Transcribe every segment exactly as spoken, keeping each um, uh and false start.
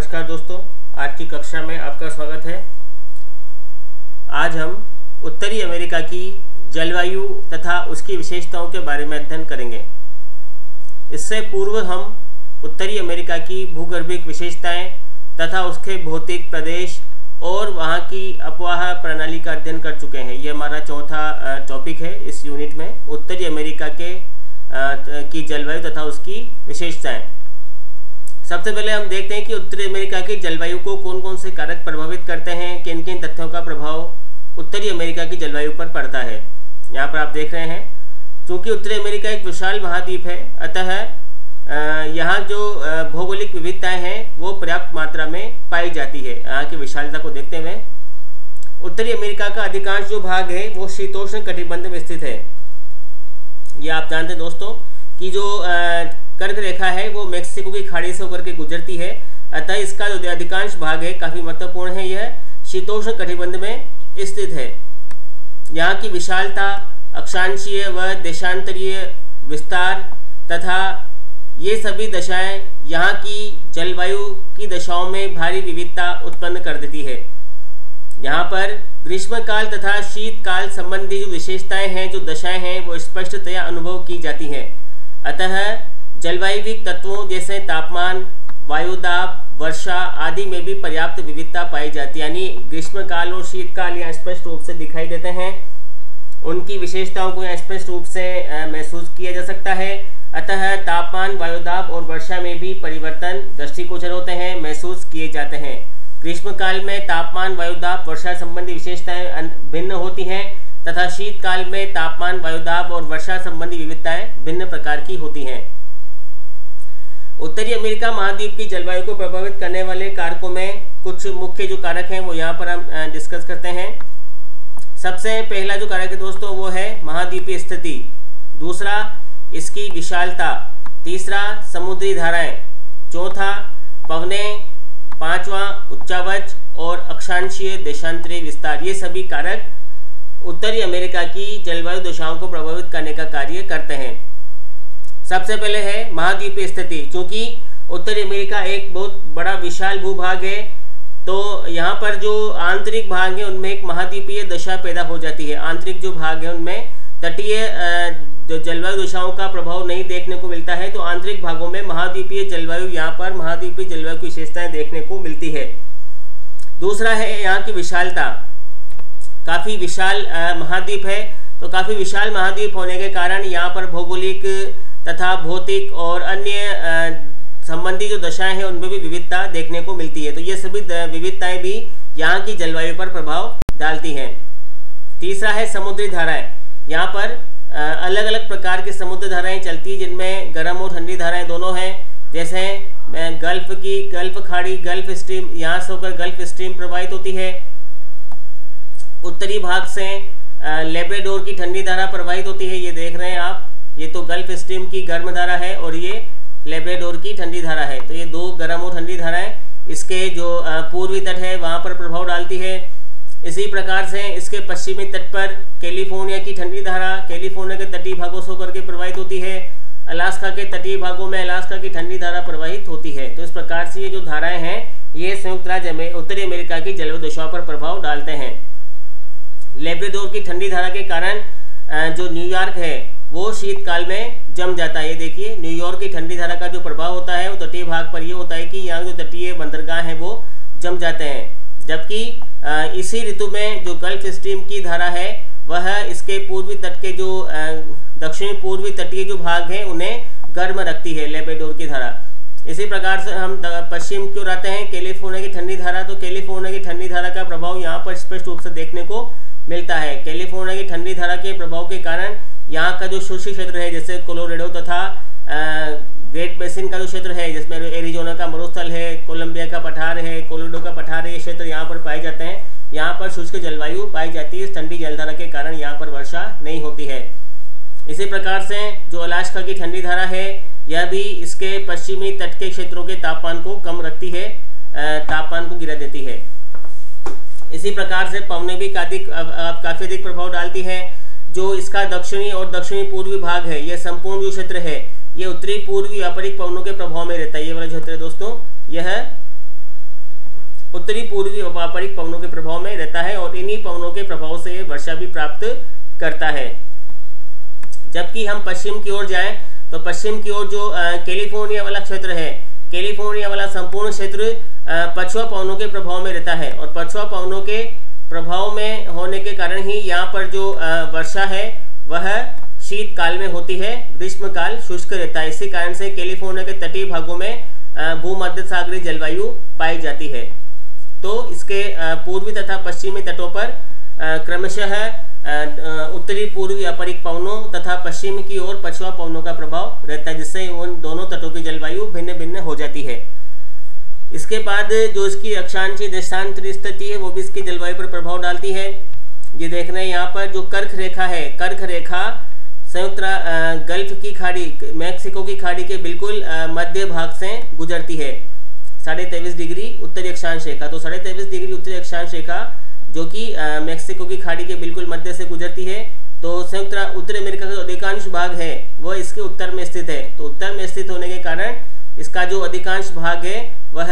नमस्कार दोस्तों, आज की कक्षा में आपका स्वागत है। आज हम उत्तरी अमेरिका की जलवायु तथा उसकी विशेषताओं के बारे में अध्ययन करेंगे। इससे पूर्व हम उत्तरी अमेरिका की भूगर्भिक विशेषताएं तथा उसके भौतिक प्रदेश और वहाँ की अपवाह प्रणाली का अध्ययन कर चुके हैं। ये हमारा चौथा टॉपिक है इस यूनिट में, उत्तरी अमेरिका के की जलवायु तथा उसकी विशेषताएं। सबसे पहले हम देखते हैं कि उत्तरी अमेरिका की जलवायु को कौन कौन से कारक प्रभावित करते हैं, किन किन तथ्यों का प्रभाव उत्तरी अमेरिका की जलवायु पर पड़ता है। यहाँ पर आप देख रहे हैं, चूँकि उत्तरी अमेरिका एक विशाल महाद्वीप है, अतः यहाँ जो भौगोलिक विविधताएं हैं वो पर्याप्त मात्रा में पाई जाती है। यहाँ की विशालता को देखते हुए उत्तरी अमेरिका का अधिकांश जो भाग है वो शीतोष्ण कटिबंध में स्थित है। ये आप जानते हैं दोस्तों कि जो कर्क रेखा है वो मेक्सिको की खाड़ी से होकर के गुजरती है, अतः इसका जो अधिकांश भाग है काफ़ी महत्वपूर्ण है, यह शीतोष्ण कटिबंध में स्थित है। यहाँ की विशालता, अक्षांशीय व देशांतरीय विस्तार तथा ये सभी दशाएं यहाँ की जलवायु की दशाओं में भारी विविधता उत्पन्न कर देती है। यहाँ पर ग्रीष्मकाल तथा शीतकाल संबंधी जो विशेषताएं हैं, जो दशाएं हैं, वो स्पष्टतया अनुभव की जाती हैं। अतः जलवायविक तत्वों जैसे तापमान, वायुदाब, वर्षा आदि में भी पर्याप्त विविधता पाई जाती है। यानी ग्रीष्मकाल और शीतकाल यहाँ स्पष्ट रूप से दिखाई देते हैं, उनकी विशेषताओं को यहाँ स्पष्ट रूप से महसूस किया जा सकता है। अतः तापमान, वायुदाब और वर्षा में भी परिवर्तन दृष्टिगोचर होते हैं, महसूस किए जाते हैं। ग्रीष्मकाल में तापमान, वायुदाब, वर्षा संबंधी विशेषताएं भिन्न होती हैं तथा शीतकाल में तापमान, वायुदाब और वर्षा संबंधी विविधताएं भिन्न प्रकार की होती हैं। उत्तरी अमेरिका महाद्वीप की जलवायु को प्रभावित करने वाले कारकों में कुछ मुख्य जो कारक हैं वो यहाँ पर हम डिस्कस करते हैं। सबसे पहला जो कारक है दोस्तों वो है महाद्वीपीय स्थिति, दूसरा इसकी विशालता, तीसरा समुद्री धाराएं, चौथा पवनें, पांचवा उच्चावच और अक्षांशीय देशांतरीय विस्तार। ये सभी कारक उत्तरी अमेरिका की जलवायु दशाओं को प्रभावित करने का कार्य करते हैं। सबसे पहले है महाद्वीपीय स्थिति। चूंकि उत्तरी अमेरिका एक बहुत बड़ा विशाल भूभाग है, तो यहाँ पर जो आंतरिक भाग है उनमें एक महाद्वीपीय दशा पैदा हो जाती है। आंतरिक जो भाग है उनमें तटीय जलवायु दशाओं का प्रभाव नहीं देखने को मिलता है, तो आंतरिक भागों में महाद्वीपीय जलवायु यहाँ पर महाद्वीपीय जलवायु की विशेषताएं देखने को मिलती है। दूसरा है यहाँ की विशालता। काफ़ी विशाल महाद्वीप है, तो काफ़ी विशाल महाद्वीप होने के कारण यहाँ पर भौगोलिक तथा भौतिक और अन्य संबंधी जो दशाएं हैं उनमें भी विविधता देखने को मिलती है। तो ये सभी विविधताएं भी यहाँ की जलवायु पर प्रभाव डालती हैं। तीसरा है समुद्री धाराएं। यहाँ पर अलग अलग प्रकार की समुद्र धाराएं चलती हैं, जिनमें गर्म और ठंडी धाराएं दोनों हैं। जैसे गल्फ की गल्फ खाड़ी, गल्फ स्ट्रीम, यहाँ से होकर गल्फ स्ट्रीम प्रवाहित होती है। उत्तरी भाग से लेब्राडोर की ठंडी धारा प्रवाहित होती है, ये देख रहे हैं आप। ये तो गल्फ स्ट्रीम की गर्म धारा है और ये लेब्राडोर की ठंडी धारा है। तो ये दो गर्म और ठंडी धाराएं इसके जो पूर्वी तट है वहाँ पर प्रभाव डालती है। इसी प्रकार से इसके पश्चिमी तट पर कैलिफोर्निया की ठंडी धारा कैलिफोर्निया के तटीय भागों से होकर के प्रवाहित होती है। अलास्का के तटीय भागों में अलास्का की ठंडी धारा प्रवाहित होती है। तो इस प्रकार से ये जो धाराएं हैं ये संयुक्त राज्य में उत्तरी अमेरिका की जलवायु दशाओं पर प्रभाव डालते हैं। लेब्राडोर की ठंडी धारा के कारण जो न्यूयॉर्क है वो शीतकाल में जम जाता है। ये देखिए, न्यूयॉर्क की ठंडी धारा का जो प्रभाव होता है वो तटीय भाग पर ये होता है कि यहाँ जो तटीय बंदरगाह हैं वो जम जाते हैं। जबकि इसी ऋतु में जो गल्फ स्ट्रीम की धारा है वह इसके पूर्वी तट के जो दक्षिणी पूर्वी तटीय जो भाग हैं उन्हें गर्म रखती है, लेब्राडोर की धारा। इसी प्रकार से हम पश्चिम की ओर आते हैं, कैलिफोर्निया की ठंडी धारा। तो कैलिफोर्निया की ठंडी धारा का प्रभाव यहाँ पर स्पष्ट रूप से देखने को मिलता है। कैलिफोर्निया की ठंडी धारा के प्रभाव के कारण यहाँ का जो शुष्क क्षेत्र है, जैसे कोलोराडो तथा ग्रेट बेसिन का जो क्षेत्र है, जिसमें एरिजोना का मरुस्थल है, कोलंबिया का पठार है, कोलोराडो का पठार है, ये क्षेत्र यहाँ पर पाए जाते हैं। यहाँ पर शुष्क जलवायु पाई जाती है। इस ठंडी जलधारा के कारण यहाँ पर वर्षा नहीं होती है। इसी प्रकार से जो अलास्का की ठंडी धारा है यह भी इसके पश्चिमी तट के क्षेत्रों के तापमान को कम रखती है, तापमान को गिरा देती है। इसी प्रकार से पवनें भी काफी काफी अधिक प्रभाव डालती है। जो इसका दक्षिणी और दक्षिणी पूर्वी भाग है, यह संपूर्ण जो क्षेत्र है ये उत्तरी पूर्वी व्यापारिक पवनों के प्रभाव में रहता है। ये वाला क्षेत्र है दोस्तों, यह उत्तरी पूर्वी व्यापारिक पवनों के प्रभाव में रहता है और इन्हीं पवनों के प्रभाव से वर्षा भी प्राप्त करता है। जबकि हम पश्चिम की ओर जाएं तो पश्चिम की ओर जो कैलिफोर्निया वाला क्षेत्र है, कैलिफोर्निया वाला संपूर्ण क्षेत्र पछुआ पवनों के प्रभाव में रहता है और पछुआ पवनों के प्रभाव में होने के कारण ही यहाँ पर जो वर्षा है वह शीतकाल में होती है, ग्रीष्मकाल शुष्क रहता है। इसी कारण से कैलिफोर्निया के तटीय भागों में भूमध्य सागरीय जलवायु पाई जाती है। तो इसके पूर्वी तथा पश्चिमी तटों पर क्रमशः उत्तरी पूर्वी अपरिक पवनों तथा पश्चिम की ओर पछुआ पवनों का प्रभाव रहता है, जिससे उन दोनों तटों की जलवायु भिन्न भिन्न हो जाती है। इसके बाद जो इसकी अक्षांशीय देशांतरी स्थिति है वो भी इसकी जलवायु पर प्रभाव डालती है। ये देख रहे हैं यहाँ पर जो कर्क रेखा है, कर्क रेखा संयुक्त गल्फ की खाड़ी, मैक्सिको की खाड़ी के बिल्कुल मध्य भाग से गुजरती है। साढ़े तेईस डिग्री उत्तरी अक्षांश रेखा, तो साढ़े तेईस डिग्री उत्तरी अक्षांश रेखा जो कि मैक्सिको की खाड़ी के बिल्कुल मध्य से गुजरती है। तो संयुक्त उत्तर अमेरिका का अधिकांश भाग है वह इसके उत्तर में स्थित है। तो उत्तर में स्थित होने के कारण इसका जो अधिकांश भाग है वह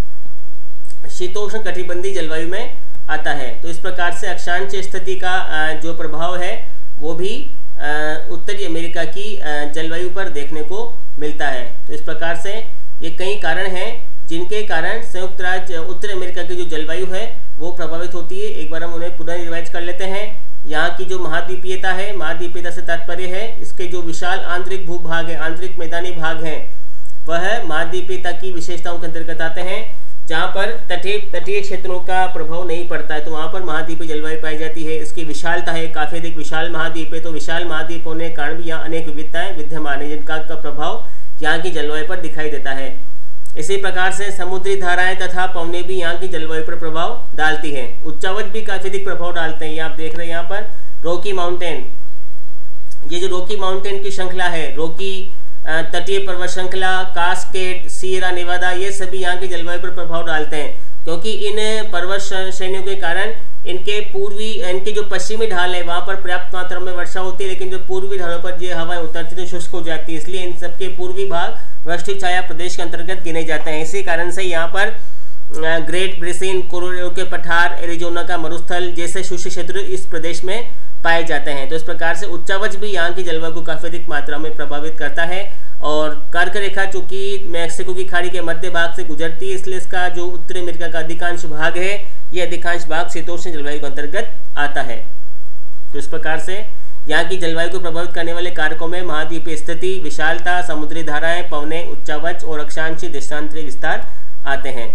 शीतोष्ण कटिबंधीय जलवायु में आता है। तो इस प्रकार से अक्षांशीय स्थिति का जो प्रभाव है वो भी उत्तरी अमेरिका की जलवायु पर देखने को मिलता है। तो इस प्रकार से ये कई कारण हैं जिनके कारण संयुक्त राज्य उत्तर अमेरिका की जो जलवायु है वो प्रभावित होती है। एक बार हम उन्हें पुनः रिवाइज कर लेते हैं। यहाँ की जो महाद्वीपीयता है, महाद्वीपीयता से तात्पर्य है इसके जो विशाल आंतरिक भूभाग है, आंतरिक मैदानी भाग हैं, वह महाद्वीपीयता की विशेषताओं के अंतर्गत आते हैं। जहाँ पर तटीय तटीय क्षेत्रों का प्रभाव नहीं पड़ता है तो वहाँ पर महाद्वीपीय जलवायु पाई जाती है। इसकी विशालता है, काफ़ी अधिक विशाल महाद्वीप है, तो विशाल महाद्वीप होने के कारण भी यहाँ अनेक विविधताएं विद्यमान है जिनका का प्रभाव यहाँ की जलवायु पर दिखाई देता है। इसी प्रकार से समुद्री धाराएं तथा पवने भी यहाँ की जलवायु पर प्रभाव डालती हैं। उच्चावच भी काफ़ी अधिक प्रभाव डालते हैं। ये आप देख रहे हैं यहाँ पर रॉकी माउंटेन, ये जो रॉकी माउंटेन की श्रृंखला है, रॉकी तटीय पर्वत श्रृंखला, कास्केड, सियरा नेवादा, ये सभी यहाँ की जलवायु पर प्रभाव डालते हैं क्योंकि इन पर्वत श्रेणियों के कारण इनके पूर्वी इनके जो पश्चिमी ढाल है वहाँ पर पर्याप्त मात्रा में वर्षा होती है, लेकिन जो पूर्वी ढालों पर ये हवाएं उतरती तो शुष्क हो जाती है। इसलिए इन सबके पूर्वी भाग वृष्टि छाया प्रदेश के अंतर्गत गिने जाते हैं। इसी कारण से यहाँ पर ग्रेट ब्रिसिन, कोलोराडो के पठार, एरिजोना का मरुस्थल जैसे शुष्क क्षेत्र इस प्रदेश में पाए जाते हैं। तो इस प्रकार से उच्चावच भी यहाँ की जलवायु को काफी अधिक मात्रा में प्रभावित करता है। और कर्क रेखा चूंकि मैक्सिको की खाड़ी के मध्य भाग से गुजरती है इसलिए इसका जो उत्तरी अमेरिका का अधिकांश भाग है ये अधिकांश भाग शीतोष्ण जलवायु के अंतर्गत आता है। तो इस प्रकार से यहाँ की जलवायु को प्रभावित करने वाले कारकों में महाद्वीपीय स्थिति, विशालता, समुद्री धाराएं, पवने, उच्चावच और अक्षांशीय देशांतरीय विस्तार आते हैं।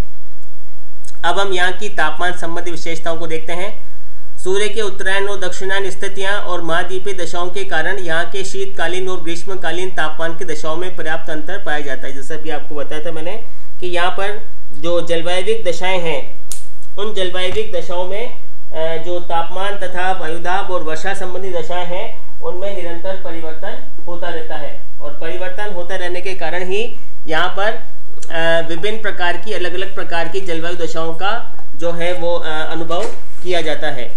अब हम यहाँ की तापमान संबंधी विशेषताओं को देखते हैं। सूर्य के उत्तरायण और दक्षिणायन स्थितियां और महाद्वीपीय दशाओं के कारण यहाँ के शीतकालीन और ग्रीष्मकालीन तापमान की दशाओं में पर्याप्त अंतर पाया जाता है। जैसा कि आपको बताया था मैंने कि यहाँ पर जो जलवायविक दशाएं हैं उन जलवायविक दशाओं में जो तापमान तथा वायुदाब और वर्षा संबंधी दशाएं हैं उनमें निरंतर परिवर्तन होता रहता है और परिवर्तन होता रहने के कारण ही यहाँ पर विभिन्न प्रकार की अलग अलग प्रकार की जलवायु दशाओं का जो है वो अनुभव किया जाता है।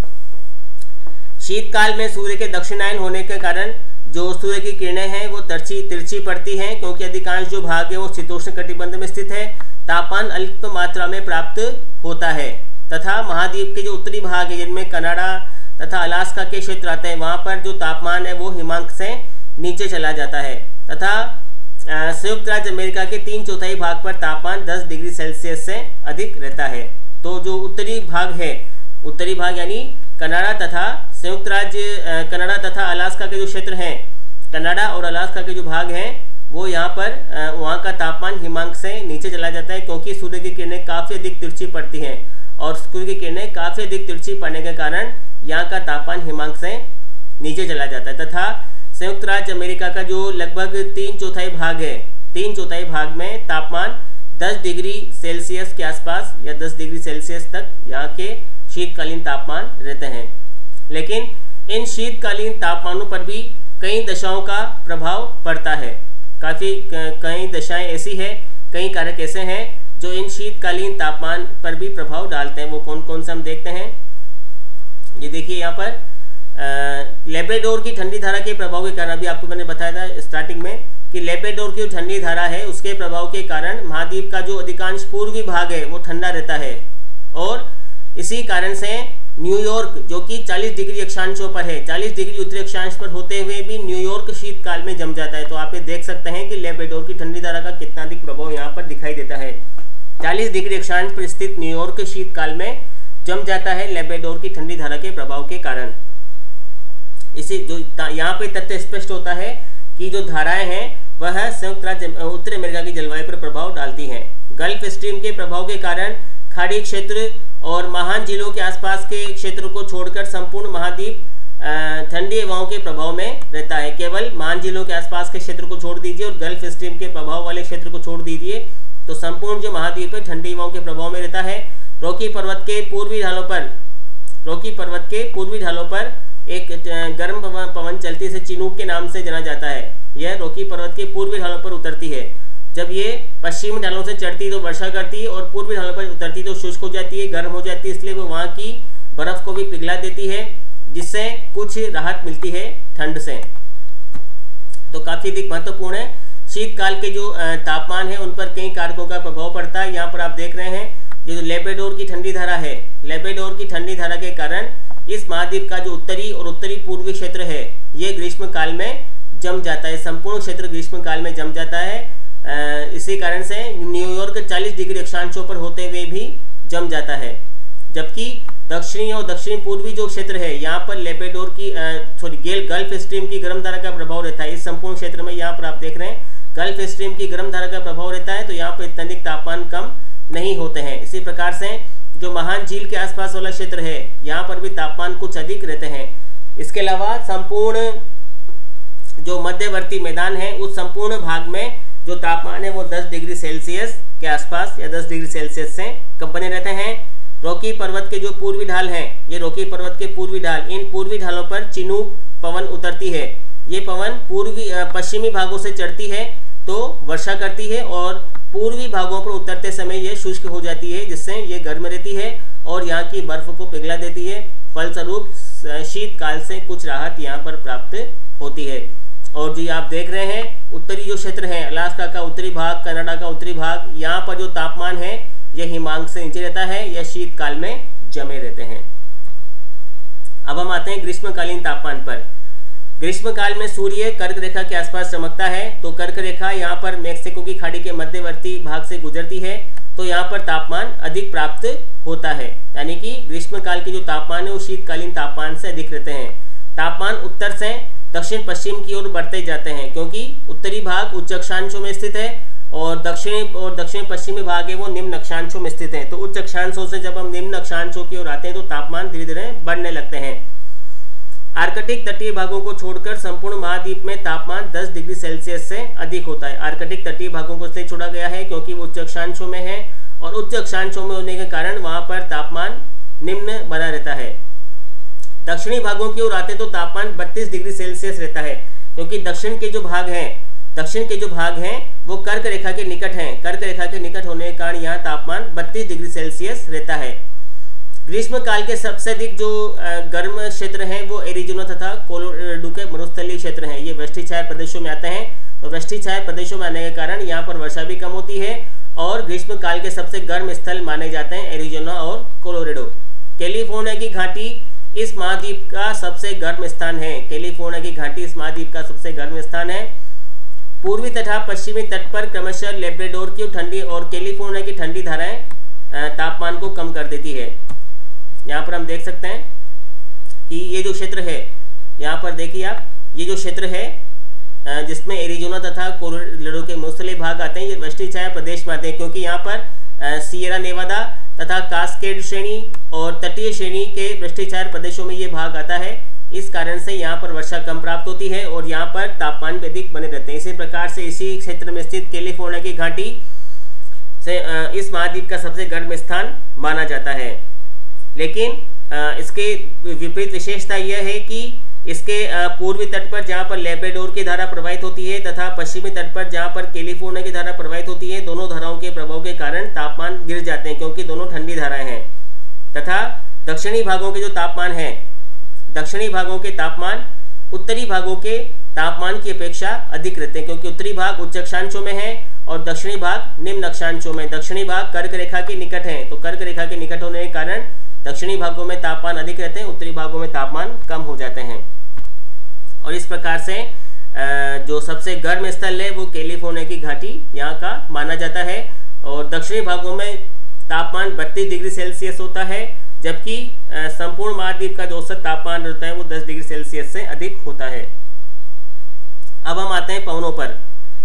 शीतकाल में सूर्य के दक्षिणायन होने के कारण जो सूर्य की किरणें हैं वो तिरछी तिरछी पड़ती हैं क्योंकि अधिकांश जो भाग है वो शीतोष्ण कटिबंध में स्थित है। तापमान अल्प मात्रा में प्राप्त होता है तथा महाद्वीप के जो उत्तरी भाग है जिनमें कनाडा तथा अलास्का के क्षेत्र आते हैं वहाँ पर जो तापमान है वो हिमांक से नीचे चला जाता है तथा संयुक्त राज्य अमेरिका के तीन चौथाई भाग पर तापमान दस डिग्री सेल्सियस से अधिक रहता है। तो जो उत्तरी भाग है, उत्तरी भाग यानी कनाडा तथा संयुक्त राज्य कनाडा तथा अलास्का के जो क्षेत्र हैं, कनाडा और अलास्का के जो भाग हैं वो यहाँ पर वहाँ का तापमान हिमांक से नीचे चला जाता है क्योंकि सूर्य की किरणें काफ़ी अधिक तिरछी पड़ती हैं और सूर्य की किरणें काफ़ी अधिक तिरछी पड़ने के कारण यहाँ का तापमान हिमांक से नीचे चला जाता है तथा संयुक्त राज्य अमेरिका का जो लगभग तीन चौथाई भाग है, तीन चौथाई भाग में तापमान दस डिग्री सेल्सियस के आसपास या दस डिग्री सेल्सियस तक यहाँ के शीतकालीन तापमान रहते हैं। लेकिन इन शीतकालीन तापमानों पर भी कई दशाओं का प्रभाव पड़ता है। काफ़ी कई दशाएं ऐसी है, कई कारक ऐसे हैं जो इन शीतकालीन तापमान पर भी प्रभाव डालते हैं। वो कौन कौन से हम देखते हैं। ये देखिए यहाँ पर लेब्राडोर की ठंडी धारा के प्रभाव के कारण अभी आपको मैंने बताया था स्टार्टिंग में कि लेब्राडोर की ठंडी धारा है उसके प्रभाव के कारण महाद्वीप का जो अधिकांश पूर्वी भाग है वो ठंडा रहता है, और इसी कारण से न्यूयॉर्क जो कि चालीस डिग्री अक्षांशों पर है, चालीस डिग्री उत्तरी अक्षांश पर होते हुए भी न्यूयॉर्क शीतकाल में जम जाता है। तो आप ये देख सकते हैं कि लेब्राडोर की ठंडी धारा का कितना अधिक प्रभाव यहाँ पर दिखाई देता है। चालीस डिग्री अक्षांश पर स्थित न्यूयॉर्क शीतकाल में जम जाता है लेब्राडोर की ठंडी धारा के प्रभाव के कारण। इसी जो यहाँ पे तथ्य स्पष्ट होता है कि जो धाराएं हैं वह संयुक्त राज्य उत्तर अमेरिका की जलवायु पर प्रभाव डालती हैं। गल्फ स्ट्रीम के प्रभाव के कारण खाड़ी क्षेत्र और महान झीलों के आसपास के क्षेत्र को छोड़कर संपूर्ण महाद्वीप ठंडी हवाओं के प्रभाव में रहता है। केवल महान झीलों के आसपास के क्षेत्र को छोड़ दीजिए और गल्फ स्ट्रीम के प्रभाव वाले क्षेत्र को छोड़ दीजिए तो संपूर्ण जो महाद्वीप है ठंडी हवाओं के प्रभाव में रहता है। रॉकी पर्वत के पूर्वी ढालों पर रॉकी पर्वत के पूर्वी ढालों पर एक गर्म पवन चलती से चिनूक के नाम से जाना जाता है। यह रॉकी पर्वत के पूर्वी ढालों पर उतरती है। जब ये पश्चिमी ढालों से चढ़ती तो वर्षा करती है और पूर्वी ढालों पर उतरती तो शुष्क हो जाती है, गर्म हो जाती है, इसलिए वो वहाँ की बर्फ को भी पिघला देती है, जिससे कुछ राहत मिलती है ठंड से। तो काफी अधिक महत्वपूर्ण है। शीतकाल के जो तापमान है उन पर कई कारकों का प्रभाव पड़ता है। यहाँ पर आप देख रहे हैं ये जो लेब्राडोर की ठंडी धारा है, लेब्राडोर की ठंडी धारा के कारण इस महाद्वीप का जो उत्तरी और उत्तरी पूर्वी क्षेत्र है ये ग्रीष्म काल में जम जाता है। संपूर्ण क्षेत्र ग्रीष्म काल में जम जाता है। आ, इसी कारण से न्यूयॉर्क चालीस डिग्री अक्षांशों पर होते हुए भी जम जाता है, जबकि दक्षिणी और दक्षिण पूर्वी जो क्षेत्र है यहाँ पर लेब्राडोर की सॉरी गेल गल्फ स्ट्रीम की गर्म धारा का प्रभाव रहता है। इस संपूर्ण क्षेत्र में यहाँ पर आप देख रहे हैं गल्फ स्ट्रीम की गर्म धारा का प्रभाव रहता है, तो यहाँ पर इतना अधिक तापमान कम नहीं होते हैं। इसी प्रकार से जो महान झील के आसपास वाला क्षेत्र है यहाँ पर भी तापमान कुछ अधिक रहते हैं। इसके अलावा संपूर्ण जो मध्यवर्ती मैदान है उस संपूर्ण भाग में जो तापमान है वो दस डिग्री सेल्सियस के आसपास या दस डिग्री सेल्सियस से कम बने रहते हैं। रॉकी पर्वत के जो पूर्वी ढाल हैं, ये रॉकी पर्वत के पूर्वी ढाल, इन पूर्वी ढालों पर चिनूक पवन उतरती है। ये पवन पूर्वी पश्चिमी भागों से चढ़ती है तो वर्षा करती है और पूर्वी भागों पर उतरते समय ये शुष्क हो जाती है, जिससे ये गर्म रहती है और यहाँ की बर्फ को पिघला देती है। फलस्वरूप शीतकाल से कुछ राहत यहाँ पर प्राप्त होती है। और जो आप देख रहे हैं उत्तरी जो क्षेत्र है, अलास्का का उत्तरी भाग, कनाडा का उत्तरी भाग, यहाँ पर जो तापमान है यह हिमांक से नीचे रहता है, यह शीतकाल में जमे रहते हैं। अब हम आते हैं ग्रीष्मकालीन तापमान पर। ग्रीष्मकाल में सूर्य कर्क रेखा के आसपास चमकता है, तो कर्क रेखा यहाँ पर मैक्सिको की खाड़ी के मध्यवर्ती भाग से गुजरती है, तो यहाँ पर तापमान अधिक प्राप्त होता है। यानी कि ग्रीष्मकाल के जो तापमान है वो शीतकालीन तापमान से अधिक रहते हैं। तापमान उत्तर से दक्षिण पश्चिम की ओर बढ़ते जाते हैं, क्योंकि उत्तरी भाग उच्च अक्षांशों में स्थित है और दक्षिण और दक्षिण पश्चिमी भाग है वो निम्न अक्षांशों में स्थित है। तो उच्च अक्षांशों से जब हम निम्न अक्षांशों की ओर आते हैं तो तापमान धीरे धीरे बढ़ने लगते हैं। आर्कटिक तटीय भागों को छोड़कर संपूर्ण महाद्वीप में तापमान दस डिग्री सेल्सियस से अधिक होता है। आर्कटिक तटीय भागों को इसलिए छोड़ा गया है क्योंकि वो उच्च अक्षांशों में है और उच्च अक्षांशों में होने के कारण वहां पर तापमान निम्न बना रहता है। दक्षिणी भागों की ओर आते तो तापमान बत्तीस डिग्री सेल्सियस रहता है, क्योंकि दक्षिण के जो भाग हैं दक्षिण के जो भाग हैं वो कर्क रेखा के निकट हैं। कर्क रेखा के निकट होने के कारण यहाँ तापमान बत्तीस डिग्री सेल्सियस रहता है। ग्रीष्म काल के सबसे अधिक जो गर्म क्षेत्र हैं वो एरिजोना तथा कोलोराडो के मरुस्थलीय क्षेत्र हैं। ये वृष्टि छाया प्रदेशों में आते हैं, तो वृष्टि छाया प्रदेशों में आने के कारण यहाँ पर वर्षा भी कम होती है और ग्रीष्म काल के सबसे गर्म स्थल माने जाते हैं एरिजोना और कोलोराडो। कैलिफोर्निया की घाटी इस महाद्वीप का सबसे गर्म स्थान है। कैलिफोर्निया की घाटी इस महाद्वीप का सबसे गर्म स्थान है। पूर्वी तथा पश्चिमी तट पर क्रमशः लेब्राडोर की ठंडी और कैलिफोर्निया की ठंडी धाराएं तापमान को कम कर देती है। यहाँ पर हम देख सकते हैं कि ये जो क्षेत्र है, यहाँ पर देखिए आप, ये जो क्षेत्र है जिसमें एरिजोना तथा कोलोराडो के मरुस्थलीय भाग आते हैं, ये वृष्टि छाया प्रदेश में आते हैं, क्योंकि यहाँ पर सियरा नेवादा तथा कास्केड श्रेणी और तटीय श्रेणी के वृष्टि छाया प्रदेशों में ये भाग आता है। इस कारण से यहाँ पर वर्षा कम प्राप्त होती है और यहाँ पर तापमान भी अधिक बने रहते हैं। इसी प्रकार से इसी क्षेत्र में स्थित कैलिफोर्निया की घाटी से इस महाद्वीप का सबसे गर्म स्थान माना जाता है। लेकिन इसके विपरीत विशेषता यह है कि इसके पूर्वी तट पर जहाँ पर लेब्राडोर की धारा प्रवाहित होती है तथा पश्चिमी तट पर जहाँ पर कैलिफोर्निया की धारा प्रवाहित होती है, दोनों धाराओं के प्रभाव के कारण तापमान गिर जाते हैं, क्योंकि दोनों ठंडी धाराएं हैं। तथा दक्षिणी भागों के जो तापमान है, दक्षिणी भागों के तापमान उत्तरी भागों के तापमान की अपेक्षा अधिक रहते हैं, क्योंकि उत्तरी भाग उच्च अक्षांशों में है और दक्षिणी भाग निम्न अक्षांशों में। दक्षिणी भाग कर्क रेखा के निकट है, तो कर्क रेखा के निकट होने के कारण दक्षिणी भागों में तापमान अधिक रहते हैं, उत्तरी भागों में तापमान कम हो जाते हैं। और इस प्रकार से जो सबसे गर्म स्थल है वो कैलिफोर्निया की घाटी यहाँ का माना जाता है। और दक्षिणी भागों में तापमान बत्तीस डिग्री सेल्सियस होता है, जबकि संपूर्ण महाद्वीप का जो औसत तापमान रहता है वो दस डिग्री सेल्सियस से अधिक होता है। अब हम आते हैं पवनों पर।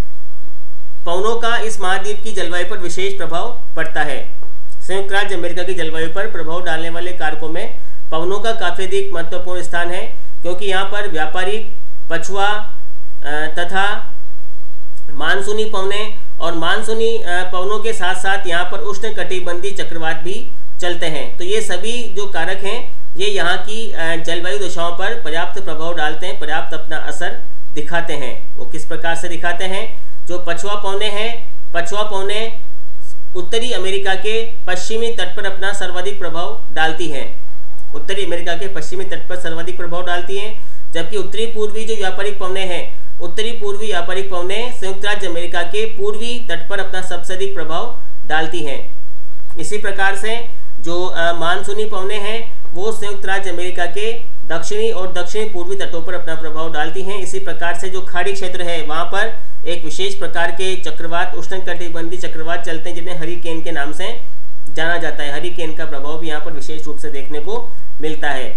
पवनों का इस महाद्वीप की जलवायु पर विशेष प्रभाव पड़ता है। संयुक्त राज्य अमेरिका की जलवायु पर प्रभाव डालने वाले कारकों में पवनों का काफी अधिक महत्वपूर्ण स्थान है, क्योंकि यहाँ पर व्यापारिक, पछुआ तथा मानसूनी पवने और मानसूनी पवनों के साथ साथ यहाँ पर उष्णकटिबंधीय चक्रवात भी चलते हैं। तो ये सभी जो कारक हैं ये यहाँ की जलवायु दशाओं पर पर्याप्त प्रभाव डालते हैं, पर्याप्त अपना असर दिखाते हैं। वो किस प्रकार से दिखाते हैं? जो पछुआ पवने हैं, पछुआ पवने उत्तरी अमेरिका के पश्चिमी तट पर अपना सर्वाधिक प्रभाव डालती हैं। उत्तरी अमेरिका के पश्चिमी तट पर सर्वाधिक प्रभाव डालती हैं, जबकि उत्तरी पूर्वी जो व्यापारिक पवने हैं, उत्तरी पूर्वी व्यापारिक पवने संयुक्त राज्य अमेरिका के पूर्वी तट पर अपना सबसे अधिक प्रभाव डालती हैं। इसी प्रकार से जो मानसूनी पवने हैं वो संयुक्त राज्य अमेरिका के दक्षिणी और दक्षिणी पूर्वी तटों पर अपना प्रभाव डालती हैं। इसी प्रकार से जो खाड़ी क्षेत्र है वहाँ पर एक विशेष प्रकार के चक्रवात, उष्णकटिबंधीय चक्रवात चलते हैं, जिन्हें हरिकेन के नाम से जाना जाता है। हरिकेन का प्रभाव भी यहाँ पर विशेष रूप से देखने को मिलता है।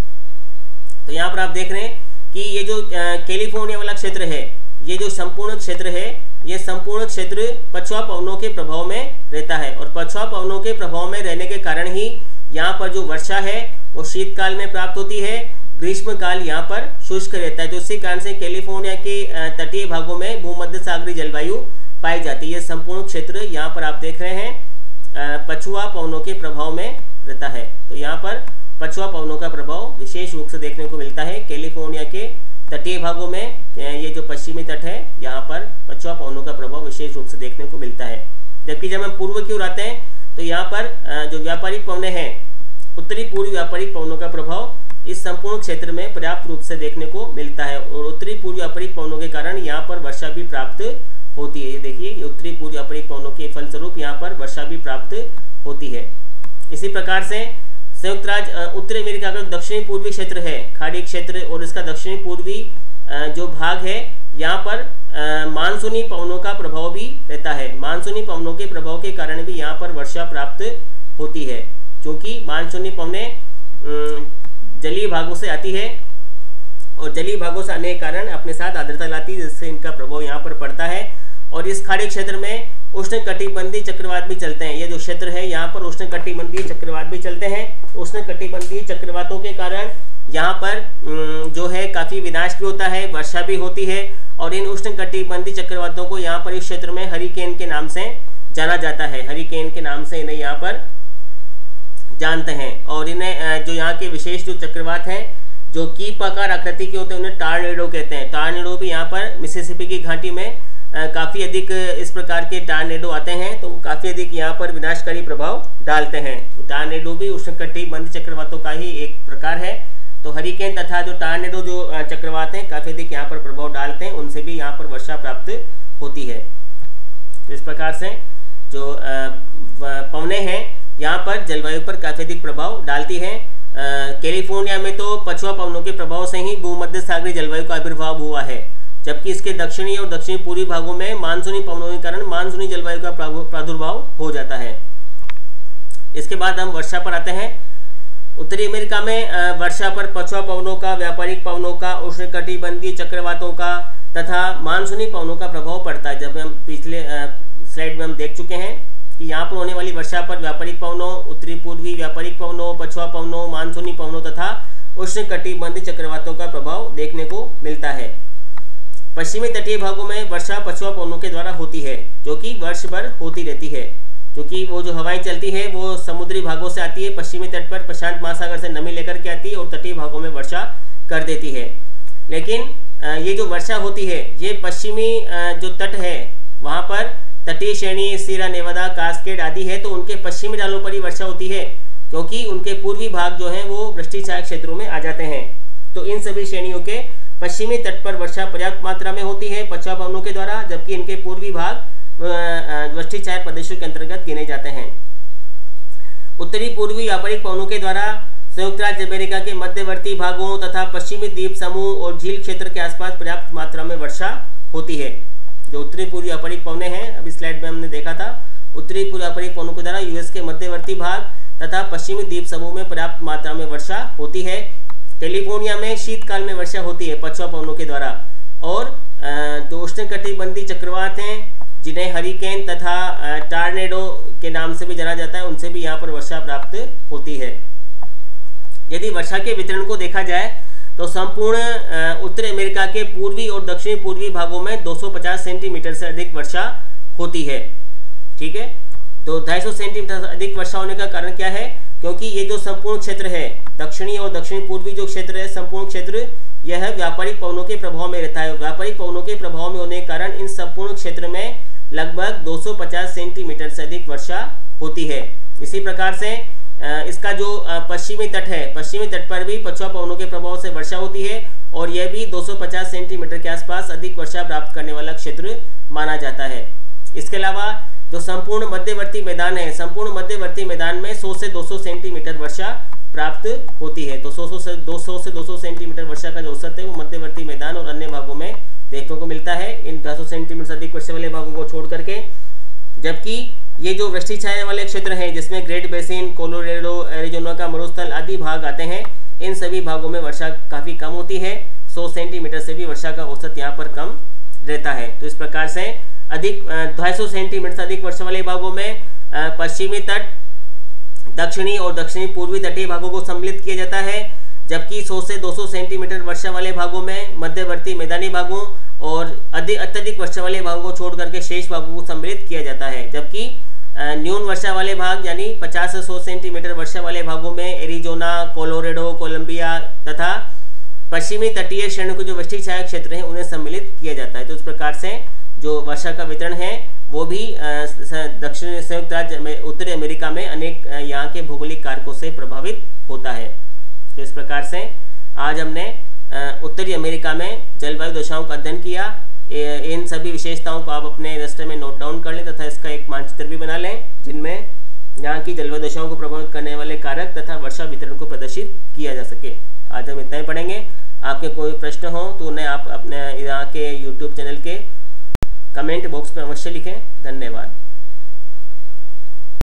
तो यहाँ पर आप देख रहे हैं कि ये जो कैलिफोर्निया वाला क्षेत्र है, ये जो संपूर्ण क्षेत्र है, ये संपूर्ण क्षेत्र पछुआ पवनों के प्रभाव में रहता है। और पछुआ पवनों के प्रभाव में रहने के कारण ही यहाँ पर जो वर्षा है वो शीतकाल में प्राप्त होती है, ग्रीष्म काल यहाँ पर शुष्क रहता है। तो इसी कारण से कैलिफोर्निया के तटीय भागों में भूमध्य सागरीय जलवायु पाई जाती है। ये संपूर्ण क्षेत्र यहाँ पर आप देख रहे हैं पछुआ पवनों के प्रभाव में रहता है। तो यहाँ पर पछुआ पवनों का प्रभाव विशेष रूप से देखने को मिलता है। कैलिफोर्निया के तटीय भागों में ये जो पश्चिमी तट है यहाँ पर पछुआ पवनों का प्रभाव विशेष रूप से देखने को मिलता है। जबकि जब हम पूर्व की ओर आते हैं तो यहाँ पर जो व्यापारिक पवने हैं, उत्तरी पूर्वी व्यापारिक पवनों का प्रभाव इस संपूर्ण क्षेत्र में पर्याप्त रूप से देखने को मिलता है। और उत्तरी पूर्वी व्यापारिक पवनों के कारण यहाँ पर वर्षा भी प्राप्त होती है। ये देखिए, ये उत्तरी पूर्वी व्यापारिक पवनों के फलस्वरूप यहाँ पर वर्षा भी प्राप्त होती है। इसी प्रकार से संयुक्त राज्य उत्तरी अमेरिका का दक्षिणी पूर्वी क्षेत्र है, खाड़ी क्षेत्र, और इसका दक्षिणी पूर्वी जो भाग है यहाँ पर मानसूनी पवनों का प्रभाव भी रहता है। मानसूनी पवनों के प्रभाव के कारण भी यहाँ पर वर्षा प्राप्त होती है, क्योंकि मानसूनी पवनें जलीय भागों से आती है और जलीय भागों से आने के कारण अपने साथ आर्द्रता लाती है, जिससे इनका प्रभाव यहाँ पर पड़ता है। और इस खाड़ी क्षेत्र में उष्णकटिबंधीय चक्रवात भी चलते हैं। ये जो क्षेत्र है यहाँ पर उष्णकटिबंधीय चक्रवात भी चलते हैं। उष्णकटिबंधीय चक्रवातों के कारण यहाँ पर जो है काफी विनाश भी होता है, वर्षा भी होती है। और इन उष्णकटिबंधीय चक्रवातों को यहाँ पर इस क्षेत्र में हरिकेन के नाम से जाना जाता है। हरिकेन के नाम से इन्हें यहाँ पर जानते हैं। और इन्हें जो यहाँ के विशेष जो चक्रवात हैं जो कीप आकार आकृति के होते हैं उन्हें टॉर्नेडो कहते हैं। टॉर्नेडो भी यहाँ पर मिसिसिपी की घाटी में काफ़ी अधिक इस प्रकार के टॉर्नेडो आते हैं, तो काफ़ी अधिक यहाँ पर विनाशकारी प्रभाव डालते हैं। तो टॉर्नेडो भी उष्णकटिबंधीय चक्रवातों का ही एक प्रकार है। तो हरिकेन तथा जो टॉर्नेडो जो चक्रवात हैं काफ़ी अधिक यहाँ पर प्रभाव डालते हैं, उनसे भी यहाँ पर वर्षा प्राप्त होती है। तो इस प्रकार से जो पवने हैं यहाँ पर जलवायु पर काफ़ी अधिक प्रभाव डालती हैं। कैलिफोर्निया में तो पछुआ पवनों के प्रभाव से ही भूमध्य सागरीय जलवायु का आविर्भाव हुआ है, जबकि इसके दक्षिणी और दक्षिणी पूर्वी भागों में मानसूनी पवनों के कारण मानसूनी जलवायु का प्रादुर्भाव हो जाता है। इसके बाद हम वर्षा पर आते हैं। उत्तरी अमेरिका में वर्षा पर पछुआ पवनों का, व्यापारिक पवनों का, उष्णकटिबंधीय चक्रवातों का तथा मानसूनी पवनों का प्रभाव पड़ता है। जब हम पिछले स्लाइड में हम देख चुके हैं कि यहाँ पर होने वाली वर्षा पर व्यापारिक पवनों, उत्तरी पूर्वी व्यापारिक पवनों, पछुआ पवनों, मानसूनी पवनों तथा उष्णकटिबंधीय चक्रवातों का प्रभाव देखने को मिलता है। पश्चिमी तटीय भागों में वर्षा पछुआ पवनों के द्वारा होती है, जो कि वर्ष भर होती रहती है, क्योंकि वो जो हवाएं चलती है वो समुद्री भागों से आती है। पश्चिमी तट पर प्रशांत महासागर से नमी लेकर के आती है और तटीय भागों में वर्षा कर देती है। लेकिन ये जो वर्षा होती है ये पश्चिमी जो तट है वहाँ पर तटीय श्रेणी सीरा नेवादा कास्केड आदि है, तो उनके पश्चिमी डालों पर ही वर्षा होती है, क्योंकि उनके पूर्वी भाग जो है वो वृष्टि छाया क्षेत्रों में आ जाते हैं। तो इन सभी श्रेणियों के पश्चिमी तट पर वर्षा पर्याप्त मात्रा में होती है पछुआ पवनों के द्वारा, जबकि इनके पूर्वी भाग वृष्टि छाया प्रदेशों के अंतर्गत गिने जाते हैं। उत्तरी पूर्वी व्यापारिक पवनों के द्वारा संयुक्त राज्य अमेरिका के मध्यवर्ती भागों तथा पश्चिमी द्वीप समूह और झील क्षेत्र के आसपास पर्याप्त मात्रा में वर्षा होती है। जो उत्तरी पूर्वी व्यापारिक पवनें हैं, अभी स्लाइड में हमने देखा था, उत्तरी पूर्वी व्यापारिक पवनों के द्वारा यूएस के मध्यवर्ती भाग तथा पश्चिमी द्वीप समूह में पर्याप्त मात्रा में वर्षा होती है। कैलिफोर्निया में शीतकाल में वर्षा होती है पछुआ पवनों के द्वारा, और जो उष्णकटिबंधीय चक्रवात हैं जिन्हें हरिकेन तथा टार्नेडो के नाम से भी जाना जाता है, उनसे भी यहाँ पर वर्षा प्राप्त होती है। यदि वर्षा के वितरण को देखा जाए तो संपूर्ण उत्तरी अमेरिका के पूर्वी और दक्षिणी पूर्वी भागों में दो सौ पचास सेंटीमीटर से अधिक वर्षा होती है। ठीक है, तो ढाई सौ सेंटीमीटर से अधिक वर्षा होने का कारण क्या है? क्योंकि ये जो संपूर्ण क्षेत्र है, दक्षिणी और दक्षिणी पूर्वी जो क्षेत्र है, संपूर्ण क्षेत्र, यह व्यापारिक पवनों के प्रभाव में रहता है। व्यापारिक पवनों के प्रभाव में होने के कारण इन संपूर्ण क्षेत्र में लगभग दो सौ पचास सेंटीमीटर से अधिक वर्षा होती है। इसी प्रकार से इसका जो पश्चिमी तट है, पश्चिमी तट पर भी पछुआ पवनों के प्रभाव से वर्षा होती है, और यह भी दो सौ पचास सेंटीमीटर के आसपास अधिक वर्षा प्राप्त करने वाला क्षेत्र माना जाता है। इसके अलावा जो संपूर्ण मध्यवर्ती मैदान है, संपूर्ण मध्यवर्ती मैदान में सौ से दो सौ सेंटीमीटर वर्षा प्राप्त होती है। तो सौ से दो सौ से दो सौ सेंटीमीटर वर्षा का जो औसत है वो मध्यवर्ती मैदान और अन्य भागों में देखने को मिलता है, इन ढाई सौ सेंटीमीटर से अधिक वर्षा वाले भागों को छोड़ करके। जबकि ये जो वृष्टि छाया वाले क्षेत्र हैं, जिसमें ग्रेट बेसिन, कोलोराडो, एरिजोना का मरुस्थल आदि भाग आते हैं, इन सभी भागों में वर्षा काफ़ी कम होती है। सौ सेंटीमीटर से भी वर्षा का औसत यहाँ पर कम रहता है। तो इस प्रकार से अधिक ढाई सौ सेंटीमीटर से अधिक वर्षा वाले भागों में पश्चिमी तट, दक्षिणी और दक्षिणी पूर्वी तटीय भागों को सम्मिलित किया जाता है, जबकि सौ से दो सौ सेंटीमीटर वर्षा वाले भागों में मध्यवर्ती मैदानी भागों और अधिक अत्यधिक वर्षा वाले भागों को छोड़ करके शेष भागों को सम्मिलित किया जाता है। जबकि न्यून वर्षा वाले भाग यानी पचास से सौ सेंटीमीटर वर्षा वाले भागों में एरिजोना, कोलोराडो, कोलंबिया तथा पश्चिमी तटीय श्रेणी के जो वृष्टि छाया क्षेत्र हैं उन्हें सम्मिलित किया जाता है। तो इस प्रकार से जो वर्षा का वितरण है वो भी दक्षिण संयुक्त राज्य उत्तरी अमेरिका में अनेक यहाँ के भौगोलिक कारकों से प्रभावित होता है। तो इस प्रकार से आज हमने उत्तरी अमेरिका में जलवायु दशाओं का अध्ययन किया। इन सभी विशेषताओं को आप अपने रजिस्टर में नोट डाउन कर लें तथा इसका एक मानचित्र भी बना लें, जिनमें यहाँ की जलवायु दशाओं को प्रभावित करने वाले कारक तथा वर्षा वितरण को प्रदर्शित किया जा सके। आज हम इतना ही पढ़ेंगे। आपके कोई प्रश्न हो तो उन्हें आप अपने यहाँ के यूट्यूब चैनल के कमेंट बॉक्स में अवश्य लिखें। धन्यवाद।